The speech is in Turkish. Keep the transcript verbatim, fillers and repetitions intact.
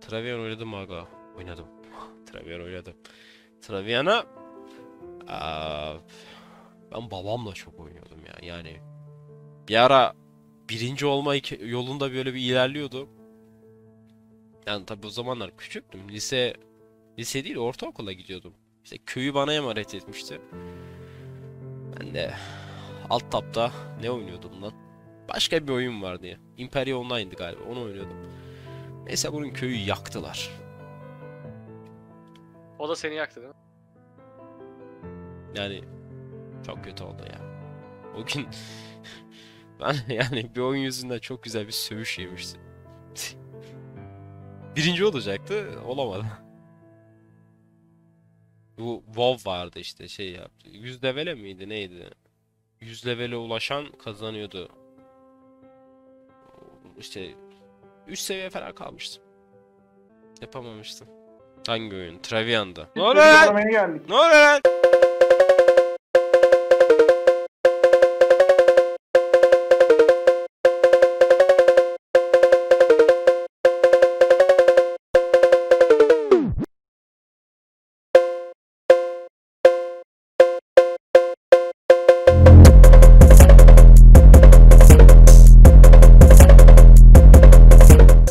Travian oynadım aga. Oynadım. Travian oynadım. Travian'a aa, ben babamla çok oynuyordum ya. Yani bir ara birinci olma hike- yolunda böyle bir ilerliyordu. Yani tabii o zamanlar küçüktüm. Lise lise değil ortaokula gidiyordum. İşte köyü bana emanet etmişti. Ben de alt tapta ne oynuyordum lan? Başka bir oyun vardı ya. Imperia Online'dı galiba. Onu oynuyordum. Neyse bunun köyü yaktılar. O da seni yaktı değil mi? Yani çok kötü oldu ya. O gün ben yani bir oyun yüzünden çok güzel bir sövüş yemiştim. Birinci olacaktı, olamadı. Bu WoW vardı işte şey yaptı. yüz levele miydi neydi? yüz levele ulaşan kazanıyordu. İşte üç seviye falan kalmıştım. Yapamamıştım. Hangi oyun? Travian'da. Ne oluyor lan? Biz geldik. Ne oluyor lan?